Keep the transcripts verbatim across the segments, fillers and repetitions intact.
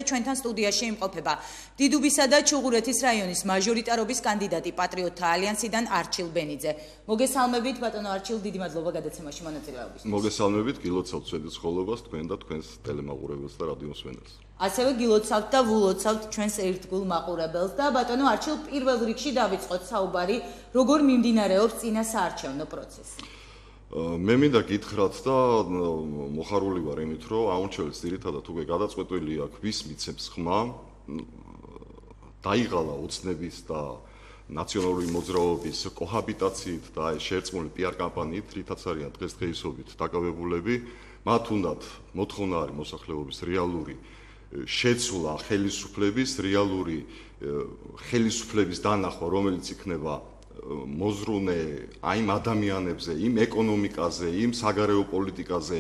ჩვენთან სტუდიაში იმყოფება დიდუბისა და ჩუღურეთის რაიონის მაჟორიტარობის კანდიდატი პატრიოტთა ალიანსიდან არჩილ ბენიძე. მოგესალმებით ბატონო არჩილ, დიდი მადლობა გადაცემაში მონაწილეობისთვის. მოგესალმებით, გილოცავთ ჩვენს ცხოვრებას, თქვენ და თქვენს ტელემაყურებელს და რადიო მსმენელს. ასევე გილოცავთ და ვულოცავთ ჩვენს ერთგულ მაყურებელს და ბატონო არჩილ, პირველ რიგში დავიწყოთ საუბარი, როგორ მიმდინარეობს წინა საარჩევნო პროცესი. მე მინდა გითხრათ და მოხარული ვარ იმით, რომ აუნჩელის ძირითადად უკვე გადაწყვეტილი აქვს ვის მიცემს ხმა, დაიღალა ოცნების და ნაციონალური მოძრაობის კოჰაბიტაციით და ეს შერწყმული პიარ კამპანიით, რითაც არიან დღესდღეობით დაკავებულები, მათ უნდათ მოთხოვნა არის მოსახლეობის რეალური შეცვლა ხელისუფლების, რეალური ხელისუფლების დანახვა, რომელიც იქნება მოზრუნე აი იმ ადამიანებზე, იმ ეკონომიკაზე, იმ საგარეო პოლიტიკაზე,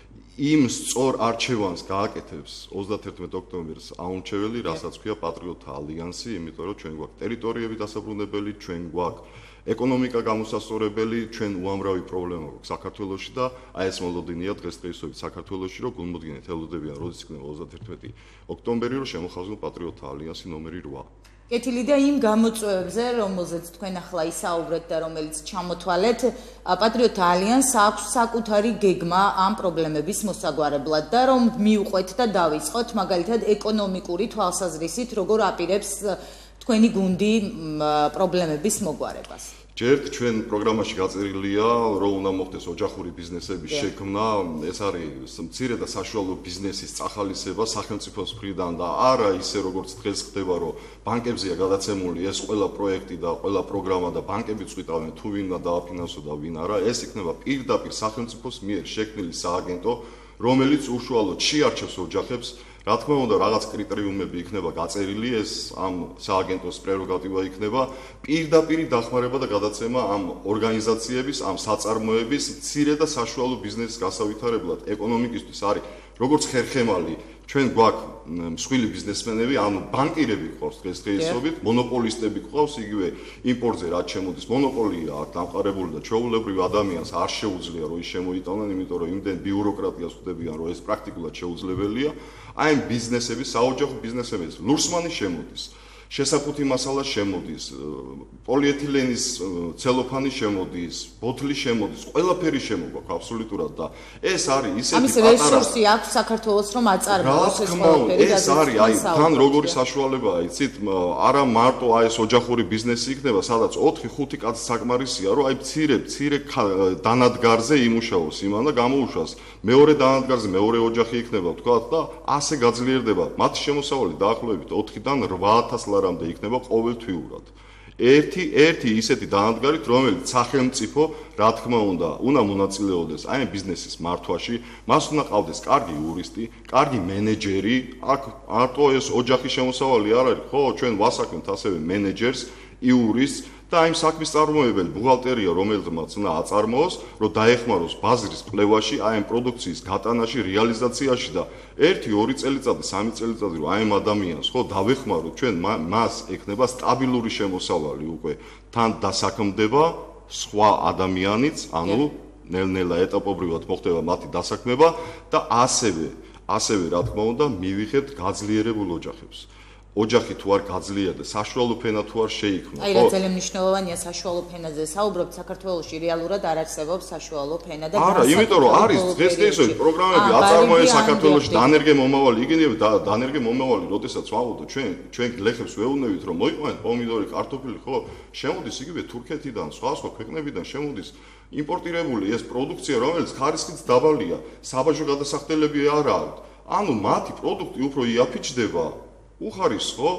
იმ სწორ არჩევანს გააკეთებს ოცდაათერთმეტ ოქტომბერს აუნჩეველი, რასაც ქვია პატრიოტთა ალიანსი, იმიტომ რომ ჩვენ გვაქვს ტერიტორიები დასაბრუნებელი, ჩვენ გვაქვს ეკონომიკა გამოსასწორებელი, ჩვენ უამრავი პრობლემა გვაქვს საქართველოში და აი ეს მოლოდინია დღესდღეობით საქართველოში, რომ გულმოდგინედ ელოდებიან, როდის იქნება ოცდაათერთმეტი ოქტომბერი, რომ შემოხაზონ პატრიოტთა ალიანსი ნომერი რვა. კეთილი და იმ გამოწვევებზე, რომელზეც თქვენ ახლა ისაუბრეთ და რომელიც ჩამოთვალეთ, პატრიოტთა ალიანსს აქვს საკუთარი გეგმა ამ პრობლემების მოსაგვარებლად და რომ მიუყვეთ და დავიწყოთ მაგალითად ეკონომიკური თვალსაზრისით, როგორ აპირებს თქვენი გუნდი პრობლემების მოგვარებას. ჯერთ ჩვენ პროგრამაში გაწერილია, რომ უნდა მოხდეს ოჯახური ბიზნესების შექმნა, ეს არის მცირე და საშუალო ბიზნესის წახალისება სახელმწიფოს მხრიდან და არა ისე როგორც დღეს ხდება, რომ ბანკებზეა გადაცემული ეს ყველა პროექტი და ყველა პროგრამა და ბანკები წვიტავენ თუ ვინ უნდა დააფინანსო და ვინ არა, ეს იქნება პირდაპირ სახელმწიფოს მიერ შექმნილი სააგენტო, რომელიც უშუალოდ შეარჩევს ოჯახებს. რა თქმა უნდა, რაღაც კრიტერიუმები იქნება გაწერილი, ეს ამ სააგენტოს პრეროგატივა იქნება, პირდაპირ დახმარება და გადაცემა ამ ორგანიზაციების, ამ საწარმოების მცირე და საშუალო ბიზნესის გასავითარებლად ეკონომიკისთვის არის როგორც ხერხემალი, ჩვენ გვაქვს მსხვილი ბიზნესმენები, ანუ ბანკირები ყავს დღესდღეობით, მონოპოლისტები ყავს, იგივე იმპორტზე რაც შემოდის, მონოპოლია აქვს დამყარებული და ჩვეულებრივ ადამიანს არ შეუძლია რომ ის შემოიტანონ, იმიტომ რომ იმდენ ბიუროკრატიას ხვდებიან, რომ ეს პრაქტიკულად შეუძლებელია. აი ამ ბიზნესების, საოჯახო ბიზნესების ლურსმანი შემოდის. შესაფუთი მასალა შემოდის, პოლიეთილენის ცელოფანი შემოდის, ბოთლი შემოდის, ყველაფერი შემოგვაქვს აბსოლუტურად და ეს არის ისეთი პატარა. ამის რესურსი აქვს საქართველოს რომ აწარმოოს ეს ყველაფერი და ეს არის აი თან როგორი საშუალებაა, იცით, არა მარტო აი ეს ოჯახური ბიზნესი იქნება, სადაც ოთხი ხუთი კაცი საკმარისია, რომ აი მცირე მცირე დანადგარზე იმუშაოს იმან და გამოუშვას. მეორე დანადგარზე მეორე ოჯახი იქნება, თქვათ და ასე გაძლიერდება. მათი შემოსავალი დაახლოებით ოთხიდან რვა ათას ლარამდე იქნება ყოველთვიურად. ერთი ერთი ისეთი დანადგარით, რომელიც სახელმწიფო, რა თქმა უნდა, უნდა მონაწილეობდეს აი ბიზნესის მართვაში, მას უნდა ყავდეს კარგი იურისტი, კარგი მენეჯერი, აქ მარტო ეს ოჯახის შემოსავალი არ არის, ხო, ჩვენ ვასაქმებთ ასევე მენეჯერს, იურისტს და იმ საქმის წარმოებელი ბუღალტერია, რომელმაც უნდა აწარმოოს, რომ დაეხმაროს ბაზრის კვლევაში, აი ამ პროდუქციის გატანაში, რეალიზაციაში და ერთი ორი წელიწადი, სამი წელიწადი რომ აი ამ ადამიანს ხო დავეხმაროთ, ჩვენ მას ექნება სტაბილური შემოსავალი უკვე თან დასაქმდება სხვა ადამიანიც, ანუ ნელ-ნელა ეტაპობრივად მოხდება მათი დასაქმება და ასევე, ასევე რა თქმა უნდა, მივიღებთ გაძლიერებულ ოჯახებს. ოჯახი თუ არ გაძლიერდა, საშუალო ფენა თუ არ შეიქმნა, ხო? აი რა ძალიან მნიშვნელოვანია საშუალო ფენაზე საუბრობთ, საქართველოში რეალურად არ არსებობს საშუალო ფენა და არა, იმიტომ რომ არის დღესდღეობით პროგრამები აწარმოებს საქართველოში დანერგე მომავალი, იგივე დანერგე მომავალი, როდესაც ვამბობთ ჩვენ, ჩვენ გლეხებს ვეუბნებით, რომ მოიყვანეთ პომიდორი, კარტოფილი, ხო? შემოდის იგივე თურქეთიდან, სხვა სხვა ქვეყნებიდან შემოდის იმპორტირებული ეს პროდუქცია, რომელიც ხარისხით დაბალია, საბაჟო გადასახდელები არ აქვს. ანუ მათი პროდუქტი უფრო იაფიჩდება. უხარისხო,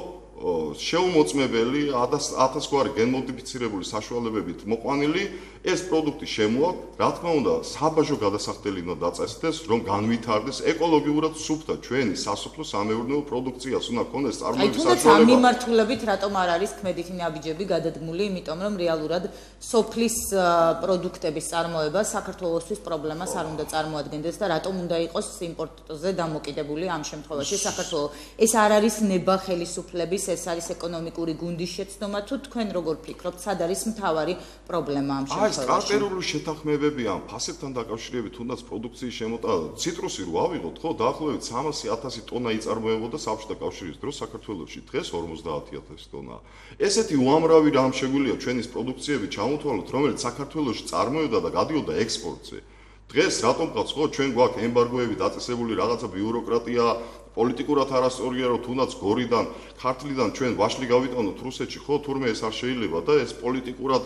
შეუმოწმებელი, ათასგვარი გენმოდიფიცირებული საშუალებებით მოყვანილი ეს პროდუქტი შემოაქვს, რა თქმა უნდა, საბაჟო გადასახდელი უნდა დაწესდეს, რომ განვითარდეს ეკოლოგიურად სუფთა ჩვენი სასოფლო-სამეურნეო პროდუქციას, უნდა ქონდეს წარმოების საშუალება. აი, თუნდაც ამ მიმართულებით რატომ არ არის ქმედითი ნაბიჯები გადადგმული, იმიტომ რომ რეალურად სოფლის პროდუქტების წარმოება საქართველოსთვის პრობლემას არ უნდა წარმოადგენდეს და რატომ უნდა იყოს იმპორტზე დამოკიდებული ამ შემთხვევაში საქართველო. ეს არ არის ნება ხელისუფლების ეს არის ეკონომიკური გუნდის შეცდომა თუ თქვენ როგორ ფიქრობთ, სად არის მთავარი პრობლემა ამ შემთხვევაში? აი, სტრატეგიული შეთანხმებები ამ ფასებთან დაკავშირებით, თუნდაც პროდუქციის შემოტანა, ციტრუსი რო ავიღოთ, ხო, დაახლოებით სამასი ათასი ტონა იწარმოებოდა საბჭოთა კავშირის დროს საქართველოში, დღეს ორმოცდაათი ათასი ტონა. ესეთი უამრავი რამ შეგვიძლია ჩვენის პროდუქციები ჩამოთვალოთ, რომელიც საქართველოში წარმოებდა და გადიოდა ექსპორტზე. დღეს რატომ ყავს ხო ჩვენ გვაქვს ემბარგოები დაწესებული რაღაცა ბიუროკრატია პოლიტიკურად არასწორია რომ თუნდაც გორიდან ქართლიდან ჩვენ ვაშლი გავიტანოთ რუსეთში ხო თურმე ეს არ შეიძლება და ეს პოლიტიკურად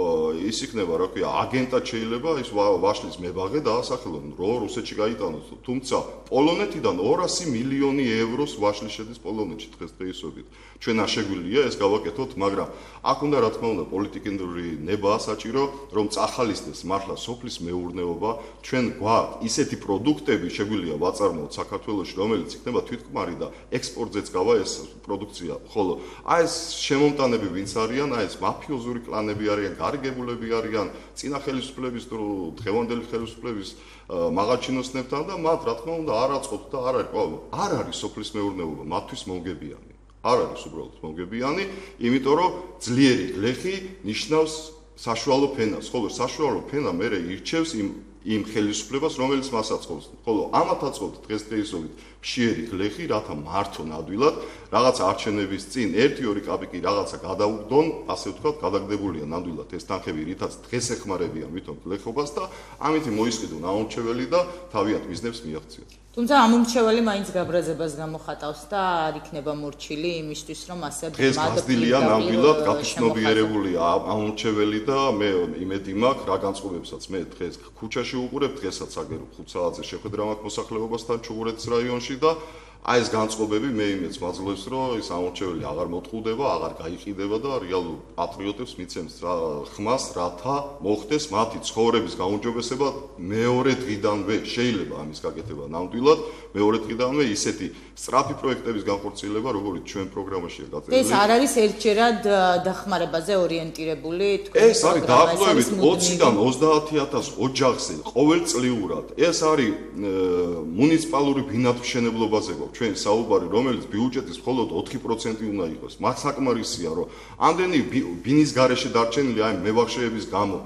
ის იქნება რა ქვია აგენტად შეიძლება ის ვაშლის მებაღე დაასახელონ რო რუსეთში გაიტანოს თუმცა პოლონეთიდან ორასი მილიონი ევროს ვაშლი შედის პოლონეთში დღეს დღეისობით ჩვენ არ შეგვიძლია ეს გავაკეთოთ მაგრამ აქ უნდა რა თქმა უნდა პოლიტიკური ნება საჭირო რომ წახალისდეს მართლა სოფლის მეურნეობა ჩვენ გვაქვს ისეთი პროდუქტები შეგვიძლია ვაწარმოოთ საქართველოში რომელიც იქნება თვითკმარი და ექსპორტზეც გავა ეს პროდუქცია ხოლო აი ეს შემომტანები ვინც არიან აი ეს მაფიოზური კლანები არიან გარიგებულები არიან წინა ხელისუფლების თუ დღევანდელი ხელისუფლების მაღალჩინოსნებთან და მათ რა თქმა უნდა არ აწყობთ და არ არის არ არის სოფლის მეურნეობა მათთვის მომგებიანი არ არის უბრალოდ მომგებიანი იმიტომ რომ ძლიერი გლეხი ნიშნავს საშუალო ფენას ხოლო საშუალო ფენა მე ირჩევს იმ იმ ხელისუფლებას რომელიც მას აწყობს ხოლო ამათ აწყობთ დღესდღეობით მშიერი გლეხი რათა მართონ ადვილად რაღაც არჩევნების წინ ერთი ორი კაპიკი რაღაცა გადაუგდონ ასე ვთქვათ გადაგდებულია ნამდვილად ეს თანხები რითაც დღეს ეხმარებიან ვითომ გლეხობას და ამით მოისყიდონ აუმრჩეველი და თავიანთ მიზნებს მიაღწიონ თუმცა ამომრჩეველი მაინც გაბრაზებას გამოხატავს და არ იქნება მორჩილი იმისთვის რომ ასე დღეს გაზრდილია ნამდვილად გაფიცნობიერებულია ამომრჩეველი და მე იმედი მაქვს რა განწყობებსაც მე დღეს ქუჩაში უყურებ დღესაც აგერო ხუთ საათზე შეხვედრა მაქვს მოსახლეობასთან ჩუღურეთის რაიონში და აი ეს განწყობები მე იმედს მაძლევს რომ ეს ამორჩეველი აღარ მოტყუდება, აღარ გაიყიდება და რეალურ პატრიოტებს მიცემს ხმას, რათა მოხდეს მათი ცხოვრების გაუმჯობესება მეორე დღიდანვე. შეიძლება ამის გაკეთება ნამდვილად მეორე დღიდანვე ისეთი სწრაფი პროექტების განხორციელება, როგორც ჩვენ პროგრამაშია გაწერილი. ეს არ არის ერთჯერად დახმარებაზე ორიენტირებული თქვენ ეს არის დაახლოებით ოციდან ოცდაათი ათას ოჯახზე ყოველწლიურად. ეს არის მუნიციპალური ბინადმშენებლობაზე ჩვენ საუბარი რომელიც ბიუჯეტის მხოლოდ ოთხი პროცენტი უნდა იყოს. მას საკმარისია რომ ამდენი ბინის გარეშე დარჩენილი აი მებაღშეების გამო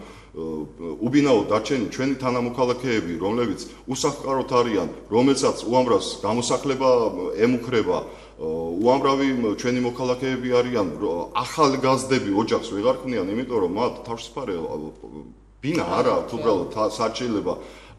უბინაო დარჩენილი ჩვენი თანამოქალაქეები რომლებიც უსახლკაროდ არიან რომელსაც უამრავს გამოსახლება ემუქრება უამრავი ჩვენი მოქალაქეები არიან ახალგაზრდები ოჯახს ვეღარ ქმნიან იმიტომ რომ მათ თავშესაფარი ბინა არ აქვს უბრალოდ საჭიროება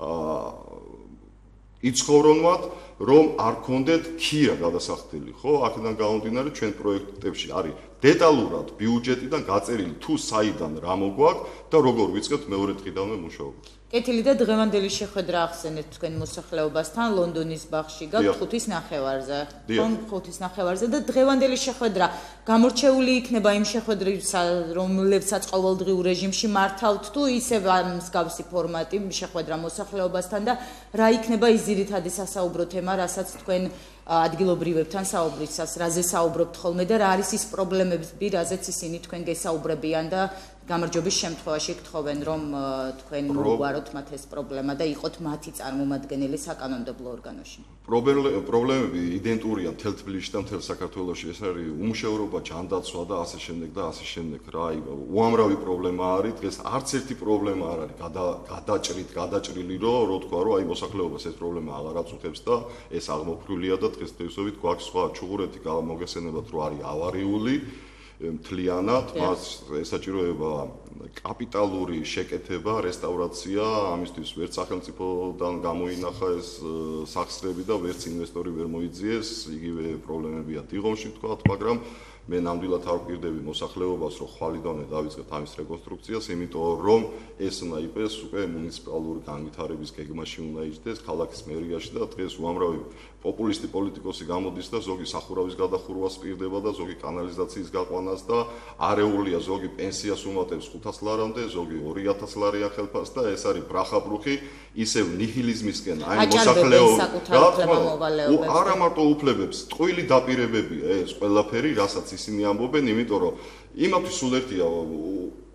იცხოვრონვათ რომ არ კონდეთ ქია გადასახდელი ხო აქედან გამომდინარე ჩვენ პროექტებში არის დეტალურად ბიუჯეტიდან გაწერილი თუ საიდან რა მოგვაქვს და როგორ ვიწყებთ მეორე დღიდანვე მუშაობას კეთილი და დღევანდელი შეხვედრა ახსენეთ თქვენ მოსახლეობასთან ლონდონის ბაღში გაქვთ ხუთის ნახევარზე ხომ ხუთის ნახევარზე და დღევანდელი შეხვედრა გამორჩეული იქნება იმ შეხვედრისა რომლებსაც ყოველდღიურ რეჟიმში მართავთ თუ ისევ მსგავსი ფორმატი შეხვედრა მოსახლეობასთან და რა იქნება ის ძირითადი სასაუბრო თემა რასაც თქვენ ადგილობრივებთან საუბრისას რაზე საუბრობთ ხოლმე და რა არის ის პრობლემები რაზეც ისინი თქვენ გესაუბრებიან და გამარჯვების შემთხვევაში გთხოვენ რომ თქვენ მოგვაროთ მათ ეს პრობლემა და იყოთ მათი წარმომადგენელი საკანონმდებლო ორგანოში. პრობლემები იდენტურია მთელ თბილისში და მთელ საქართველოში ეს არის უმუშევრობა, ჯანდაცვა და ასე შემდეგ და ასე შემდეგ რა უამრავი პრობლემა არის დღეს არც ერთი პრობლემა არ არის გადაჭრით გადაჭრილი რომ რო თქვა რომ აი მოსახლეობას ეს პრობლემა აღარ აწუხებს და ეს აღმოფხვრილია და დღეს დღეისობით გვაქვს სხვა ჩუღურეთი გამოგესენებათ რომ არის ავარიული მთლიანად მას ესაჭიროება კაპიტალური შეკეთება, რესტავრაცია, ამისთვის ვერც სახელმწიფოდან გამოინახა ეს სახსრები და ვერც ინვესტორი ვერ მოიძიეს, იგივე პრობლემებია დიღომში თქვათ, მაგრამ მე ნამდვილად არ ვყირდები მოსახლეობას, რომ ხვალიდანვე დავიწყეთ ამის რეკონსტრუქციას, იმიტომ რომ ეს უნდა იყოს უკვე მუნიციპალური განვითარების გეგმაში უნდა იჯდეს ქალაქის მერიაში და დღეს უამრავი პოპულისტი პოლიტიკოსი გამოდის და ზოგი სახურავის გადახურვას პირდება და ზოგი კანალიზაციის გაყვანას და არეულია ზოგი პენსიას უმატებს ხუთას ლარამდე, ზოგი ორი ათას ლარიან ხელფას და ეს არის ბრახაბრუხი ისევ ნიჰილიზმისკენ აი მოსახლეობა არა მარტო უფლებებს, ტყუილი დაპირებებია ეს ყველაფერი, რასაც ისინი ამბობენ, იმიტომ რომ იმათვის სულ ერთია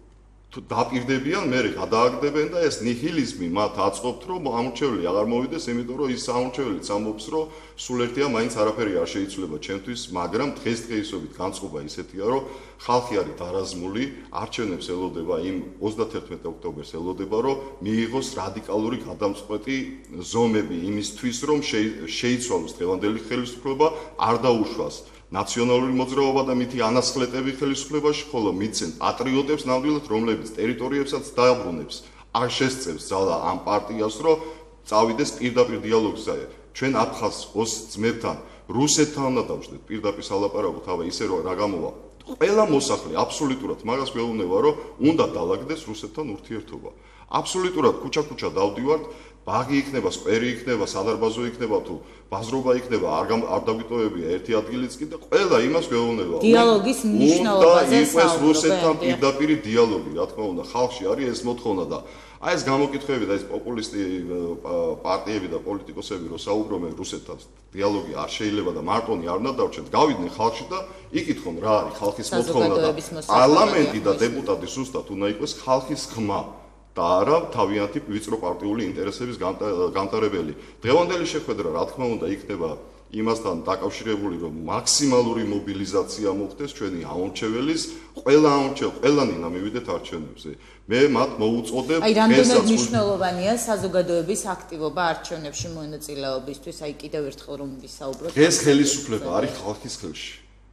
დაპირდებიან, მე გადააგდებენ და ეს ნიჰილიზმი მათ აწყობთ, რომ ამორჩეველი აღარ მოვიდეს, იმიტომ რომ ის ამორჩეველიც ამბობს, რომ სულ ერთია, მაინც არაფერი არ შეიცვლება ჩემთვის, მაგრამ დღესდღეობით განწყობა ისეთია, რომ ხალხი არის დარაზმული, არჩევნებს ელოდება იმ ოცდათერთმეტ ოქტომბერს ელოდება, რომ მიიღოს რადიკალური გადამწყვეტი ზომები იმისთვის, რომ შეიცვალოს დღევანდელი ხელისუფლება, არ დაუშვას ნაციონალური მოძრაობა და მითი ანასხლეტები ხელისუფლებაში, ხოლო მიცენ პატრიოტებს ნამდვილად, რომლებიც ტერიტორიებსაც დააბრუნებს, არ შესწევს ძალა ამ პარტიას, რომ წავიდეს პირდაპირ დიალოგზე. ჩვენ აფხაზ ოს ძმებთან, რუსეთთან უნდა დავждეთ პირდაპირ სალაპარაკოთ, აბა ისე რომ რა გამოვა. ყველა მოსახლე აბსოლუტურად მაგას ველუნება, რომ უნდა დაალაგდეს რუსეთთან ურთიერთობა. აბსოლუტურად ქუჩა-ქუჩა დავდივართ, ბაგი იქნება, სკვერი იქნება, სადარბაზო იქნება თუ ბაზრობა იქნება, არ არ დაგვიტოვებია ერთი ადგილიც კი და ყველა იმას გვეუბნება. დიალოგის მნიშვნელობაზე საუბრობენ. და რუსეთთან პირდაპირ დიალოგი, რა თქმა უნდა, ხალხში არის ეს მოთხოვნა და აი ეს გამოკითხვები და ეს პოპულისტი პარტიები და პოლიტიკოსები რო საუბრობენ რუსეთთან დიალოგი არ შეიძლება და მარტონი არ უნდა დავჩენთ, გავიდნენ ხალხში და იკითხონ რა არის ხალხის მოთხოვნა და პარლამენტი და დეპუტატი ზუსტად უნდა იყოს ხალხის ხმა. და არა თავიანთი ვიწრო პარტიული ინტერესების გამტარებელი. დღევანდელი შეხვედრა, რა თქმა უნდა, იქნება იმასთან დაკავშირებული, რომ მაქსიმალური მობილიზაცია მოხდეს ჩვენი ამორჩეველის, ყველა ამორჩეველი, ყველანი უნდა მივიდეთ არჩევნებზე. მე მათ მოუწოდებ აი რამდენად მნიშვნელოვანია საზოგადოების აქტივობა არჩევნებში მონაწილეობისთვის, აი კიდევ ერთხელ რომ ვისაუბროთ. ეს ხელისუფლება არის ხალხის ხელში.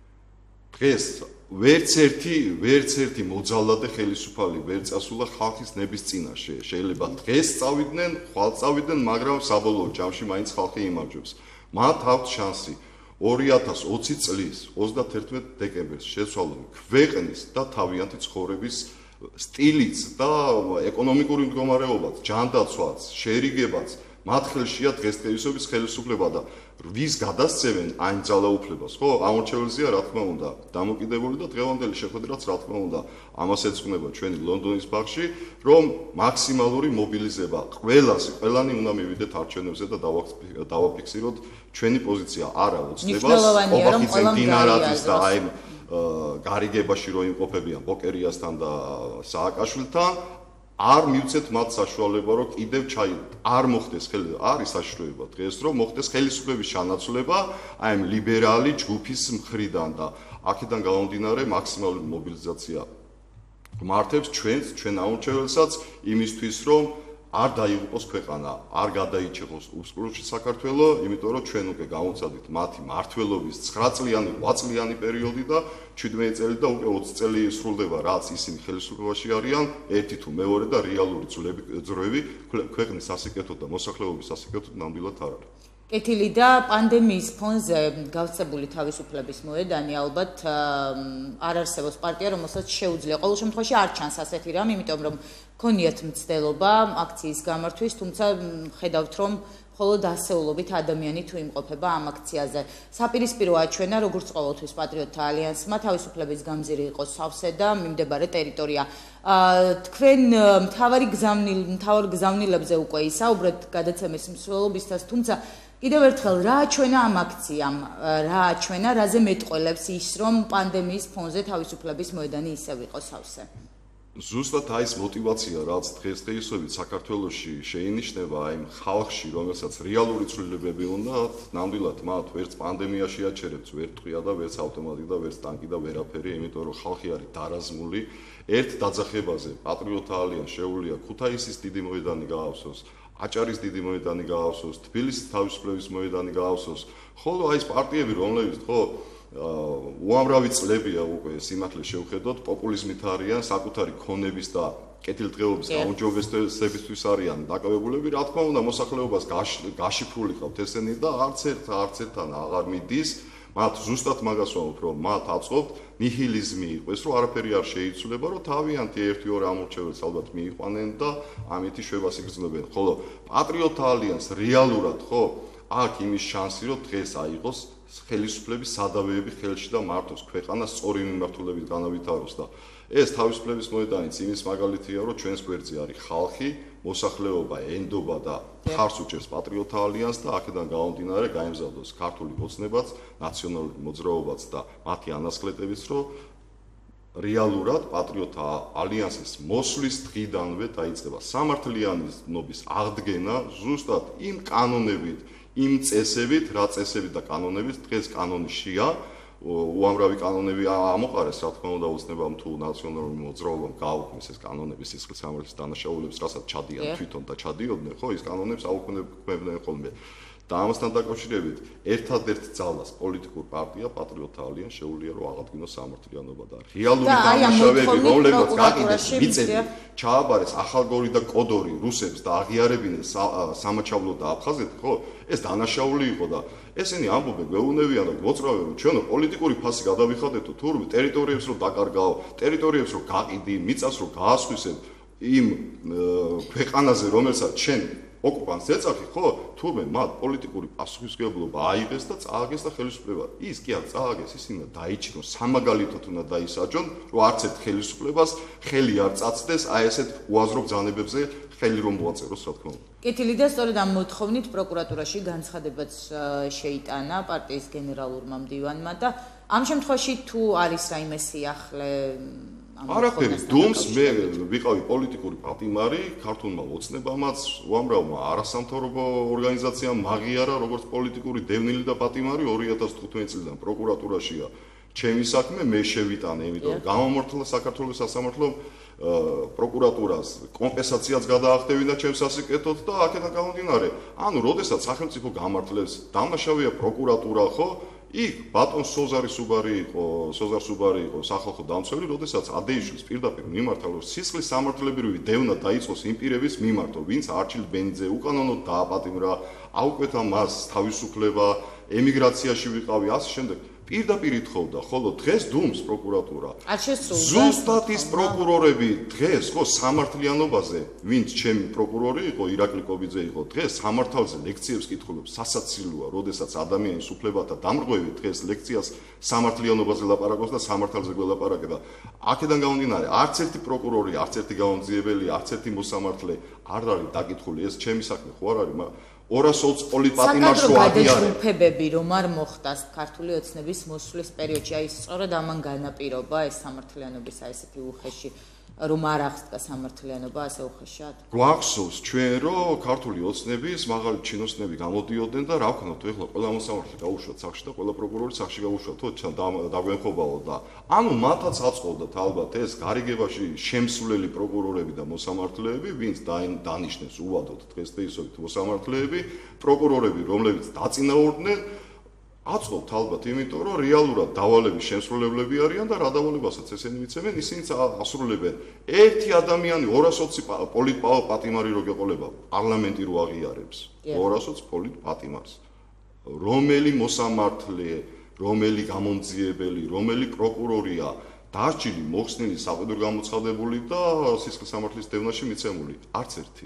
დღეს ვერც ერთი ვერც ერთი მოძალადე ხელისუფალი ვერ წასულა ხალხის ნების წინაშე. შეიძლება დღეს წავიდნენ, ხვალ წავიდნენ, მაგრამ საბოლოო ჯამში მაინც ხალხი იმარჯვებს. მათ აქვს შანსი ორი ათას ოცი წლის ოცდათერთმეტ დეკემბერს შეცვალონ ქვეყნის და თავიანთი ცხოვრების სტილიც და ეკონომიკური მდგომარეობაც, ჯანდაცვაც, შერიგებაც მათ ხელშია დღესდღეობით ხელისუფლება და ვის გადასცემენ այն ძალაუფლებას, ხო? ამორჩეველზეა, რა თქმა უნდა, დამოკიდებული და დღევანდელი შეხვედრაც, რა თქმა უნდა, ამას ეძღვნება ჩვენი ლონდონის ბაღში, რომ მაქსიმალური მობილიზება ყველას, ყველანი უნდა მივიდეთ არჩევნებზე და დავაფიქსიროთ ჩვენი პოზიცია არა ოცნებას, ოპოზიციის დინარაძის და აი გარიგებაში რო იმყოფებიან ბოკერიასთან და სააკაშვილთან არ მივცეთ მათ საშუალება, რომ კიდევ ჩაი არ მოხდეს ხელი არის საშუალება დღეს რომ მოხდეს ხელისუფლების შანაცვლება აი ამ ლიბერალი ჯგუფის მხრიდან და აქედან გამომდინარე მაქსიმალური მობილიზაცია მართებს ჩვენს ჩვენ აუნჩეველსაც იმისთვის რომ არ დაიღუპოს ქვეყანა, არ გადაიჭიროს უსკრუჩი საქართველო, იმიტომ რომ ჩვენ უკვე გამოცადით მათი მართლობის ცხრა წლიანი, ოთხ წლიანი პერიოდი და შვიდმეტი წელი და უკვე ოცი წელი სრულდება, რაც ისინი ხელისუფლებაში არიან, ერთი თუ მეორე და რეალური ძროები ქვეყნის სასიკეთოდ და მოსახლეობის სასიკეთოდ ნამდვილად არ არის. კეთილი და პანდემიის ფონზე გავწებული თავისუფლების მოედანი ალბათ არ არსებობს პარტია, რომელსაც შეუძლია. ყოველ შემთხვევაში არ ჩანს ასეთი რამ, იმიტომ რომ ქონიათ მცდელობა აქციის გამართვის, თუმცა ხედავთ რომ მხოლოდ ასეულობით ადამიანი თუ იმყოფება ამ აქციაზე. საპირისპირო აჩვენა, როგორც ყოველთვის პატრიოტთა ალიანსმა, თავისუფლების გამზირი იყოს სავსე და მიმდებარე ტერიტორია. თქვენ მთავარი გზავნილ მთავარ გზავნილებზე უკვე ისაუბრეთ გადაცემის მსვლელობისას, თუმცა კიდევ ერთხელ რა აჩვენა ამ აქციამ, რა აჩვენა, რაზე მეტყველებს ის, რომ პანდემიის ფონზე თავისუფლების მოედანი ისევ იყოს სავსე? ზუსტად აი ეს мотиваცია, რაც დღესდღეობით საქართველოში შეინიშნება აი ხალხში, რომელსაც რეალური ცვლილებები უნდა, ნამდვილად მათ ვერც პანდემია შეაჩერებს, ვერ ტყვია და ვერც ავტომატი და ვერც ტანკი და ვერაფერი, იმიტომ რომ ხალხი არის დარაზმული. ერთ დაძახებაზე პატრიოტთა ალიანსს შეუძლია ქუთაისის დიდი მოედანი გაავსოს, აჭარის დიდი მოედანი გაავსოს, თბილისის თავისუფლების მოედანი გაავსოს. ხოლო აი ეს პარტიები, რომლებიც ხო უამრავი წლებია უკვე სიმართლე შევხედოთ, პოპულიზმით არიან, საკუთარი ქონების და კეთილდღეობის გაუმჯობესებისთვის არიან დაკავებულები, რა თქმა უნდა, მოსახლეობას გაშიფრული ყავთ ესენი და არც ერთ არც ერთთან აღარ მიდის. მათ ზუსტად მაგას ვამბობ, რომ მათ აწყობთ ნიჰილიზმი იყოს, რომ არაფერი არ შეიცვლება, რომ თავიანთი ერთი-ორი ამორჩეველს ალბათ მიიყვანენ და ამით შვებას იგრძნობენ. ხოლო პატრიოტთა ალიანსს რეალურად ხო აქ იმის შანსი, რომ დღეს აიღოს ხელისუფლების სადავეები ხელში და მართოს ქვეყანას სწორი მიმართულებით განავითაროს და ეს თავისუფლების მოედანიც იმის მაგალითია, რომ ჩვენს გვერდზე არის ხალხი, მოსახლეობა ენდობა და ხარს უჭერს პატრიოტთა ალიანსს და აქედან გამომდინარე გაემგზავროს ქართული ოცნებაც, ნაციონალური მოძრაობაც და მათი ანასხლეტებიც, რომ რეალურად პატრიოტთა ალიანსის მოსვლის დღიდანვე დაიწყება სამართლიანობის აღდგენა ზუსტად იმ კანონებით, იმ წესებით, რა წესებით და კანონებით დღეს კანონშია, უამრავი კანონები ამოყარეს, რა თქმა უნდა, უცნებამ თუ ნაციონალური მოძრაობამ გააუქმეს ეს კანონები სისხლის სამართლის დანაშაულებს, რასაც ჩადიან თვითონ და ჩადიოდნენ, ხო, ის კანონებს აუქმებდნენ ხოლმე. და ამასთან დაკავშირებით ერთადერთ ძალას პოლიტიკურ პარტია პატრიოტთა ალიანსს შეუძლია რომ აღადგინოს სამართლიანობა და რეალური დამნაშავეები, რომლებიც გაკიდეს მიწები, ჩააბარეს ახალგორი და კოდორი რუსებს და აღიარებინეს სამაჩაბლო და აფხაზეთი, ხო? ეს დანაშაული იყო და ესენი ამბობენ, გვეუბნებიან და გვოწრავენ, რომ ჩვენო პოლიტიკური ფასი გადავიხადეთო, თურმე ტერიტორიებს რომ დაკარგაო, ტერიტორიებს რომ გაყიდი, მიწას რომ გაასხვისებ იმ ქვეყანაზე, რომელსაც ჩვენ ოკუპანტს ეწახი, ხო? თურმე მათ პოლიტიკური პასუხისმგებლობა აიღეს და წააგეს და ხელისუფლება. ის კი არ წააგეს, ისინი დაიჭირონ, სამაგალითოდ უნდა დაისაჯონ, რომ არც ერთ ხელისუფლებას ხელი არ წაცდეს აი ესეთ უაზრო ბრძანებებზე ხელი რომ მოაწეროს, რა თქმა უნდა. კეთილი და სწორედ ამ მოთხოვნით პროკურატურაში განცხადებაც შეიტანა პარტიის გენერალურმა მდივანმა და ამ შემთხვევაში თუ არის რაიმე სიახლე არაფერი დუმს მე ვიყავი პოლიტიკური პატიმარი ქართულმა ოცნებამაც უამრავმა არასამთავრობო ორგანიზაციამ მაღიარა როგორც პოლიტიკური დევნილი და პატიმარი ორი ათას თხუთმეტი წლიდან პროკურატურაშია ჩემი საქმე მე შევიტანე იმიტომ გამომართლა საქართველოს სასამართლომ პროკურატურას კომპენსაციაც გადაახდევინა ჩემს სასიკეთოდ და აქედან გამომდინარე ანუ როდესაც სახელმწიფო გამართლებს დამნაშავეა პროკურატურა ხო იქ ბატონ სოზარი სუბარი იყო, სოზარ სუბარი იყო სახალხო დამცველი, როდესაც ადეიშვილს პირდაპირ მიმართა, რომ სისხლის სამართლებრივი დევნა დაიწყოს იმ პირების მიმართ, ვინც არჩილ ბენძე უკანონოდ დააპატიმრა, აუკვეთა მას თავისუფლება, ემიგრაციაში ვიყავი, ასე შემდეგ. პირდაპირ ითხოვდა, ხოლო დღეს დუმს პროკურატურა. ზუსტად ის პროკურორები დღეს ხო სამართლიანობაზე, ვინც ჩემი პროკურორი იყო, ირაკლი კობიძე იყო, დღეს სამართალზე ლექციებს კითხულობს, სასაცილოა, როდესაც ადამიანის უფლებათა დამრღვევი დღეს ლექციას სამართლიანობაზე ლაპარაკობს და სამართალზე გველაპარაკე და აქედან გამომდინარე, არც ერთი პროკურორი, არც ერთი გამომძიებელი, არც ერთი მოსამართლე არ არის დაკითხული, ეს ჩემი საქმე ხო არ არის, მაგრამ ორას ოცდაოთხ პოლიტპატიმარს რო აღიარებ. გადაჭრუფებები რომ არ მოხდას ქართული ოცნების მოსვლის პერიოდში, აი სწორედ ამან განაპირობა ეს სამართლიანობის აი ესეთი უხეში რომ არ აღსდგა სამართლიანობა ასე უხეშად. გვახსოვს ჩვენ რომ ქართული ოცნების მაღალი ჩინოსნები გამოდიოდნენ და რა ვქნათ ეხლა ყველა მოსამართლე გაუშვათ სახში და ყველა პროკურორი სახში გაუშვათ თო დაგვენხობაო და ანუ მათაც აწყობდათ ალბათ ეს გარიგებაში შემსვლელი პროკურორები და მოსამართლეები ვინც დანიშნეს უვადოთ დღეს დღეისობით მოსამართლეები პროკურორები რომლებიც დაწინაურდნენ აწყობთ ალბათ იმიტომ რომ რეალურად დავალების შემსრულებლები არიან და რა დავალებასაც ესენი მიცემენ ისინიც ასრულებენ ერთი ადამიანი ორას ოცი პოლიტპატიმარი რო გეყოლება პარლამენტი რო აღიარებს ორას ოცი პოლიტპატიმარს რომელი მოსამართლე რომელი გამომძიებელი რომელი პროკურორია დარჩილი მოხსნილი საყიდრო გამოცხადებული და სისხლის სამართლის დევნაში მიცემული არც ერთი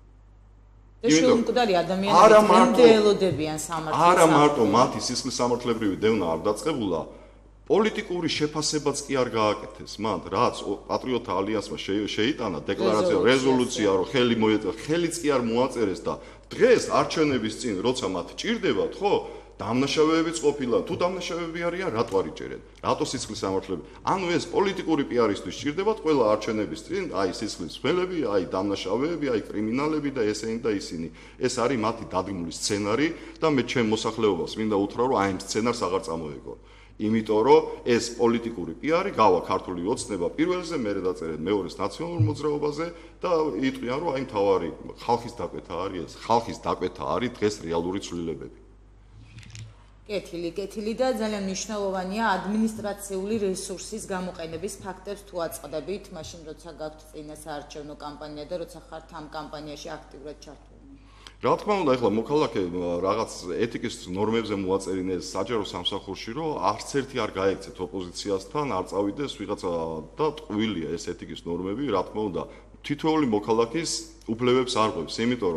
შემკვდარი ადამიანები ელოდებიან სამართლს. არა მარტო მათი სისხლის სამართლებრივი დევნა არ დაწყებულა, პოლიტიკური შეფასებაც კი არ გააკეთეს მათ, რაც პატრიოტთა ალიანსმა შეიტანა დეკლარაცია, რეზოლუცია, რომ ხელი მოეწა, ხელიც კი არ მოაწერეს და დღეს არჩევნების წინ, როცა მათ ჭირდებათ, ხო? დამნაშავეებიც ყოფილა, თუ დამნაშავეები არიან, რატო არ იჭერენ? რატო სისხლის სამართლები? ანუ ეს პოლიტიკური პიარისთვის ჭირდებათ ყველა არჩევნების წინ, აი სისხლის მცველები, აი დამნაშავეები, აი კრიმინალები და ესენი და ისინი. ეს არის მათი დადგმული სცენარი და მე ჩემ მოსახლეობას მინდა უთხრა, რომ აი ამ სცენარს აღარ წამოეგო. იმიტომ რომ ეს პოლიტიკური პიარი გავა ქართული ოცნება პირველზე, მერე დაწერენ მეორეს ნაციონალურ მოძრაობაზე და იტყვიან, რომ აი მთავარი ხალხის დაკვეთა არის ეს, ხალხის დაკვეთა არის დღეს რეალური ცვლილებები. კეთილი, კეთილი და ძალიან მნიშვნელოვანია ადმინისტრაციული რესურსის გამოყენების ფაქტებს თუ აწყდებით, მაშინ როცა გაქვთ წინა საარჩევნო კამპანია და როცა ხართ ამ კამპანიაში აქტიურად ჩართული. რა თქმა უნდა, ეხლა მოქალაქე რაღაც ეთიკის ნორმებზე მოაწერინეს საჯარო სამსახურში, რომ არც ერთი არ გაექცეთ ოპოზიციასთან, არ წავიდეს ვიღაცა და ტყუილია ეს ეთიკის ნორმები, რა თქმა უნდა, თითოეული მოქალაქის უფლებებს არღვევს, იმიტომ რომ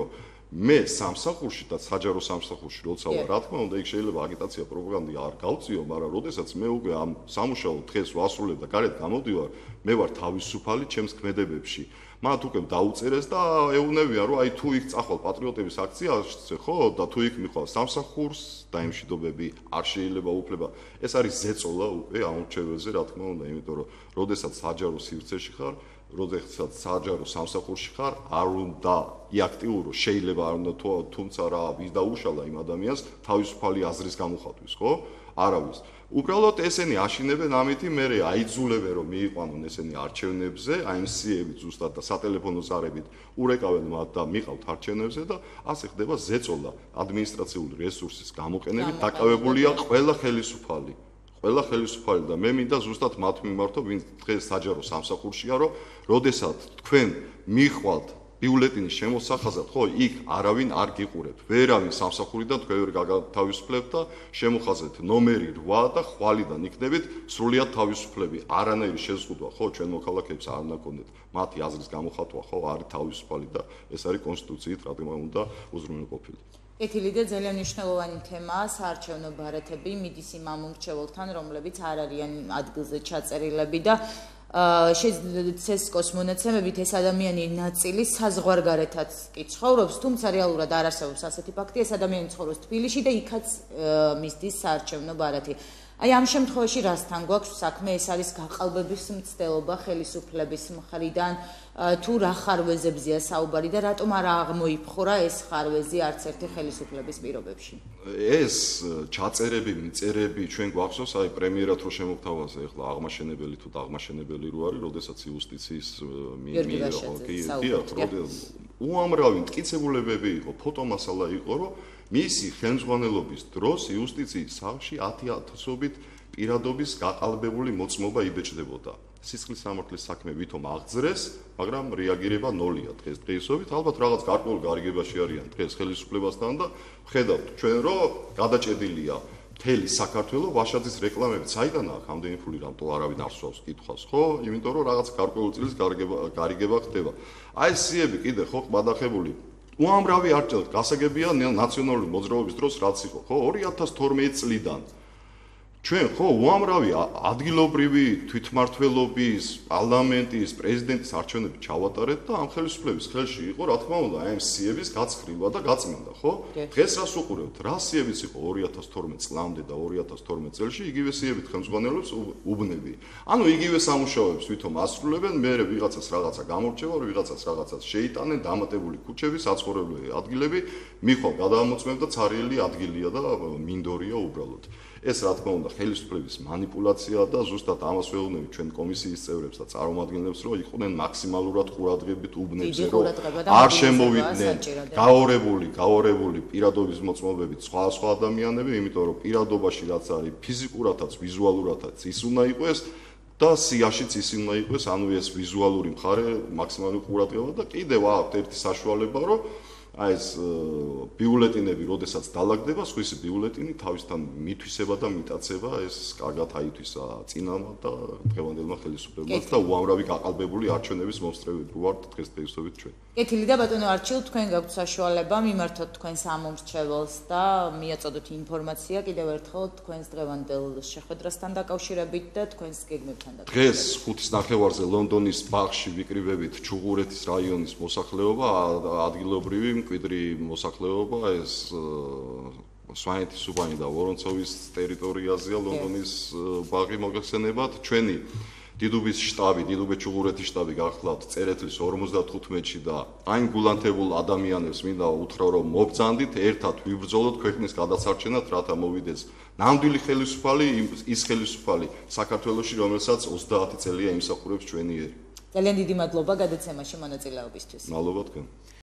მე სამსახურში და საჯარო სამსახურში როცა ვარ, რა თქმა უნდა, იქ შეიძლება აგიტაცია, პროპაგანდა არ გავწიო, მაგრამ როდესაც მე უკვე ამ სამუშაო დღეს ვასრულებ და გარეთ გამოდივარ, მე ვარ თავისუფალი ჩემს ქმედებებში. მათ უკვე დაუწერეს და ეუბნებიან, რომ აი თუ იქ წახვალ პატრიოტების აქციაში, ხო, და თუ იქ მიხვალ სამსახურს და იმ მშვიდობები არ შეიძლება უფლება. ეს არის ზეწოლა უკვე ამ რჩევებზე, რა თქმა უნდა, იმიტომ რომ როდესაც საჯარო სივრცეში ხარ, როდესაც საჯარო სამსახურში ხარ, არ უნდა იაქტიურო, შეიძლება არ უნდა თუმცა რა ვის დაუშალა იმ ადამიანს თავისუფალი აზრის გამოხატვის, ხო? არავის. უბრალოდ ესენი აშინებენ ამითი, მე აიძულებენ რომ მიიყვანონ ესენი არჩევნებზე, აი ამ სიებით ზუსტად და სატელეფონო ზარებით ურეკავენ მათ და მიყავთ არჩევნებზე და ასე ხდება ზეწოლა ადმინისტრაციული რესურსის გამოყენებით დაკავებულია ყველა ხელისუფალი. ყველა ხელისუფალი და მე მინდა ზუსტად მათ მიმართო, ვინც დღეს საჯარო სამსახურშია, რომ როდესაც თქვენ მიხვალთ ბიულეტინის შემოსახაზად, ხო, იქ არავინ არ გიყურებთ. ვერავინ სამსახურიდან თქვენ ვერ გაგათავისუფლებთ და შემოხაზეთ ნომერი რვა და ხვალიდან იქნებით სრულიად თავისუფლები. არანაირი შეზღუდვა, ხო, ჩვენ მოქალაქეებს არ უნდა გქონდეთ მათი აზრის გამოხატვა, ხო, არის თავისუფალი და ეს არის კონსტიტუციით რა თქმა უნდა უზრუნველყოფილი. კეთილი და ძალიან მნიშვნელოვანი თემაა საარჩევნო ბარათები, მიდის იმ ამ მრჩეველთან, რომლებიც არ არიან ადგილზე ჩაწერილები და ცესკოს მონაცემებით ეს ადამიანი ნაწილი საზღვარგარეთაც კი ცხოვრობს, თუმცა რეალურად არ არსებობს ასეთი ფაქტი, ეს ადამიანი ცხოვრობს თბილისში და იქაც მისდის საარჩევნო ბარათი. აი ამ შემთხვევაში რასთან გვაქვს საქმე, ეს არის გაყალბების მცდელობა ხელისუფლების მხრიდან, თუ რა ხარვეზებზეა საუბარი და რატომ არ აღმოიფხვრა ეს ხარვეზი არც ერთი ხელისუფლების პირობებში? ეს ჩაწერები, მიწერები ჩვენ გვახსოვს, აი პრემიერად რო შემოგთავაზე, ეხლა აღმაშენებელი თუ და აღმაშენებელი რო არის, როდესაც იუსტიციის უამრავი მტკიცებულებები იყო, ფოტომასალა იყო, რომ მისი ხელმძღვანელობის დროს იუსტიციის სახლში ათი ათასობით პირადობის გაყალბებული მოწმობა იბეჭდებოდა. სისხლის სამართლის საქმე ვითომ აღძრეს, მაგრამ რეაგირება ნოლია დღეს დღეისობით. ალბათ რაღაც გარკვეულ გარიგებაში არიან დღეს ხელისუფლებასთან და ხედავთ ჩვენ რომ გადაჭედილია მთელი საქართველო ვაშაძის რეკლამებით. საიდან აქვს ამდენი ფული, რამტო არავინ არ სვავს კითხვას, ხო? იმიტომ რომ რაღაც გარკვეულ წლის გარიგება ხდება. აი სიები კიდე ხო ყბადახებული უამრავი არჩევნი გასაგებია ნაციონალური მოძრაობის დროს რაც იყო, ხო, ორი ათას თორმეტი წლიდან. ჩვენ ხო უამრავი ადგილობრივი თვითმმართველობის, პარლამენტის, პრეზიდენტის არჩევნები ჩავატარეთ და ამ ხელისუფლების ხელში იყო, რა თქმა უნდა, აი ამ სიების გაცხრილვა და გაწმენდა, ხო? დღეს რას უყურებთ? რა სიებიც იყო ორი ათას თორმეტი წლამდე და ორი ათას თორმეტი წელში იგივე სიებით ხელმძღვანელობს უბნები. ანუ იგივე სამუშაოებს ვითომ ასრულებენ, მე ვიღაცას რაღაცა გამორჩევა, ვიღაცას რაღაცას შეიტანენ, დამატებული ქუჩები, საცხოვრებელი ადგილები, მიხვალ გადამოწმებ და ცარიელი ადგილია და მინდორია უბრალოდ. ეს რა თქმა უნდა ხელისუფლების манипуляცია და ზუსტად ამას ვეუბნები ჩვენ კომისიის წევრებს და წარმომადგენლებს, რომ იყვნენ მაქსიმალურად ყურადღებით უბნებზე, რომ არ შემოვიდნენ გაორებული, გაორებული პირადობის მოწმობებით სხვა სხვა ადამიანები, იმიტომ რომ პირადობაში რაც არის ფიზიკურადაც, ვიზუალურადაც ის უნდა იყოს და სიაშიც ის უნდა იყოს, ანუ ეს ვიზუალური მხარე მაქსიმალური ყურადღება და კიდევ აქვს ერთი საშუალება, რომ აი ეს ბიულეტინები, როდესაც დალაგდება, სხვისი ბიულეტინი თავისთან მითვისება და მიტაცება, ეს კარგად აითვისა წინამა და დღევანდელმა ხელისუფლებამ და უამრავი გაყალბებული არჩევნების მომსწრეები ვართ დღეს დღეისობით ჩვენ. კეთილი და ბატონო არჩილ, თქვენ გაქვთ საშუალება მიმართოთ თქვენს ამ მომრჩეველს და მიაწოდოთ ინფორმაცია კიდევ ერთხელ თქვენს დღევანდელ შეხვედრასთან დაკავშირებით და თქვენს გეგმებთან დაკავშირებით. დღეს ხუთის ნახევარზე ლონდონის ბაღში ვიკრიბებით ჩუღურეთის რაიონის მოსახლეობა, ადგილობრივი მკვიდრი მოსახლეობა, ეს სვანეთის უბანი და ვორონცოვის ტერიტორიაზეა ლონდონის ბაღი მოგეხსენებათ. ჩვენი დიდუბის შტაბი, დიდუბის ჩუღურეთის შტაბი გახლავთ წერეთლის ორმოცდათხუთმეტში და აი გულანთებულ ადამიანებს მინდა უთხრა, რომ მობრძანდით, ერთად ვიბრძოლოთ ქვეყნის გადასარჩენად, რათა მოვიდეს ნამდვილი ხელისუფალი, ის ხელისუფალი საქართველოში, რომელსაც ოცდაათი წელია იმსახურებს ჩვენი ერი. ძალიან დიდი მადლობა გადაცემაში მონაწილეობისთვის. მადლობა თქვენ.